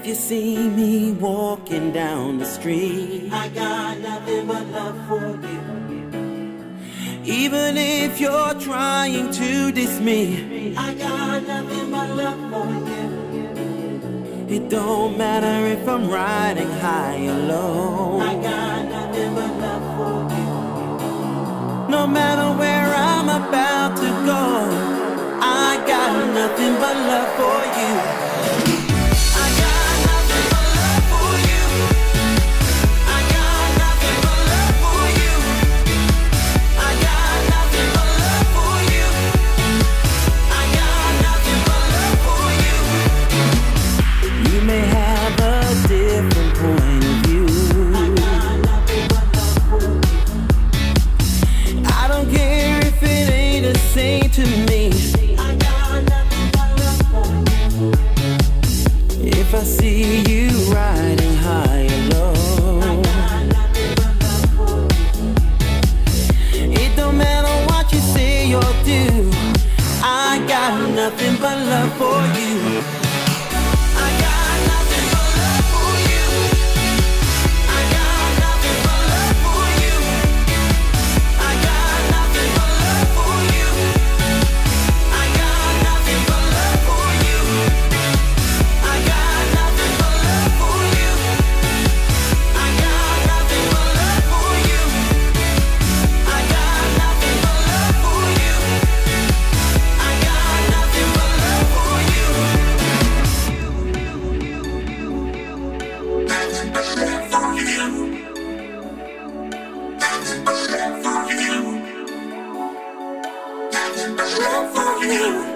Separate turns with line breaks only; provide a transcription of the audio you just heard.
if you see me walking down the street,
I got nothing but love for you.
even if you're trying to diss me,
I got nothing but love for you.
it don't matter if I'm riding high or low.
I got nothing but love for you.
No matter where I'm about to go, I got nothing but love for you. I got nothing but love for you. I got nothing but love for you. I got nothing but love for you. I got nothing but love for you. You may have a different point of view.
I got nothing but love for you.
I don't care if it ain't the same to me.
I got nothing but love for you.
If I see you riding high or low,
I got nothing but love for you.
it don't matter what you say or do, I got nothing but love for you. I got nothing but love for you. I got nothing but love for you. I got nothing but love for you. I got nothing but love for you. I got nothing but love for you. I got nothing but love for you. I got nothing but love for you. I got nothing but love for you.
Nothing but love for you. Nothing but love for you. Nothing but love for you.